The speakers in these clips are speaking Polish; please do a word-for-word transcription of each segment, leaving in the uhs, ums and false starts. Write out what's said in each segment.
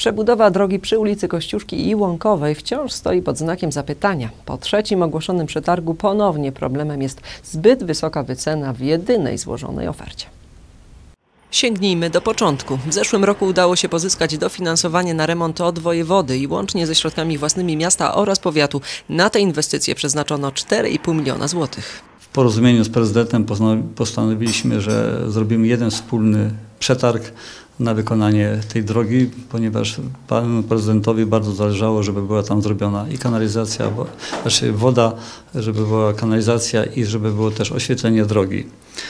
Przebudowa drogi przy ulicy Kościuszki i Łąkowej wciąż stoi pod znakiem zapytania. Po trzecim ogłoszonym przetargu ponownie problemem jest zbyt wysoka wycena w jedynej złożonej ofercie. Sięgnijmy do początku. W zeszłym roku udało się pozyskać dofinansowanie na remont od wojewody i łącznie ze środkami własnymi miasta oraz powiatu na te inwestycje przeznaczono cztery i pół miliona złotych. W porozumieniu z prezydentem postanowiliśmy, że zrobimy jeden wspólny przetarg na wykonanie tej drogi, ponieważ panu prezydentowi bardzo zależało, żeby była tam zrobiona i kanalizacja, znaczy woda, żeby była kanalizacja i żeby było też oświetlenie drogi.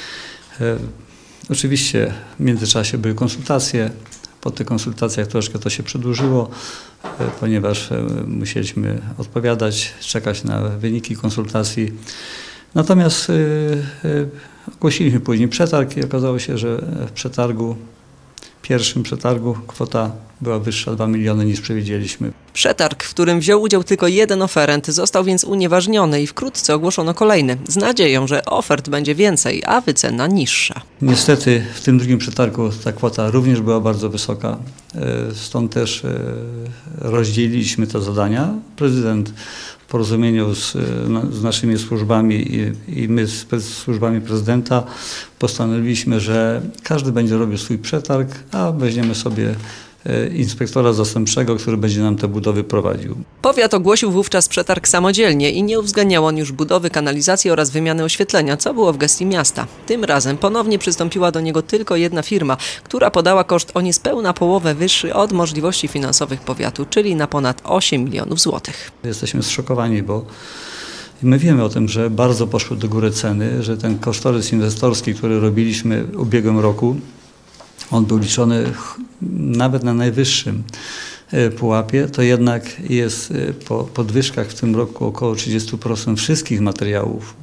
E, oczywiście w międzyczasie były konsultacje. Po tych konsultacjach troszkę to się przedłużyło, e, ponieważ e, musieliśmy odpowiadać, czekać na wyniki konsultacji. Natomiast e, e, ogłosiliśmy później przetarg i okazało się, że w przetargu W pierwszym przetargu kwota była wyższa dwa miliony niż przewidzieliśmy. Przetarg, w którym wziął udział tylko jeden oferent, został więc unieważniony i wkrótce ogłoszono kolejny, z nadzieją, że ofert będzie więcej, a wycena niższa. Niestety w tym drugim przetargu ta kwota również była bardzo wysoka, stąd też rozdzieliliśmy te zadania. Prezydent w porozumieniu z, z naszymi służbami i, i my z służbami prezydenta postanowiliśmy, że każdy będzie robił swój przetarg, a weźmiemy sobie inspektora zastępczego, który będzie nam te budowy prowadził. Powiat ogłosił wówczas przetarg samodzielnie i nie uwzględniał on już budowy kanalizacji oraz wymiany oświetlenia, co było w gestii miasta. Tym razem ponownie przystąpiła do niego tylko jedna firma, która podała koszt o niespełna połowę wyższy od możliwości finansowych powiatu, czyli na ponad osiem milionów złotych. Jesteśmy zszokowani, bo my wiemy o tym, że bardzo poszły do góry ceny, że ten kosztorys inwestorski, który robiliśmy w ubiegłym roku, on był liczony nawet na najwyższym pułapie, to jednak jest po podwyżkach w tym roku około trzydzieści procent wszystkich materiałów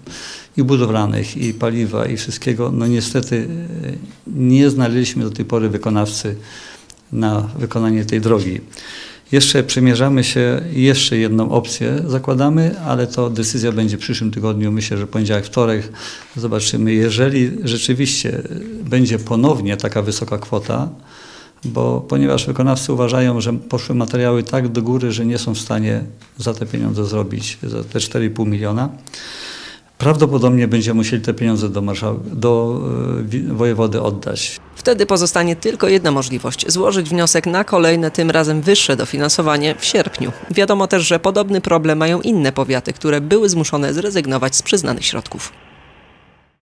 i budowlanych, i paliwa, i wszystkiego. No niestety nie znaleźliśmy do tej pory wykonawcy na wykonanie tej drogi. Jeszcze przymierzamy się, jeszcze jedną opcję zakładamy, ale to decyzja będzie w przyszłym tygodniu, myślę, że poniedziałek, wtorek. Zobaczymy, jeżeli rzeczywiście będzie ponownie taka wysoka kwota, bo ponieważ wykonawcy uważają, że poszły materiały tak do góry, że nie są w stanie za te pieniądze zrobić, za te cztery i pół miliona. Prawdopodobnie będziemy musieli te pieniądze do, do wojewody oddać. Wtedy pozostanie tylko jedna możliwość – złożyć wniosek na kolejne, tym razem wyższe dofinansowanie w sierpniu. Wiadomo też, że podobny problem mają inne powiaty, które były zmuszone zrezygnować z przyznanych środków.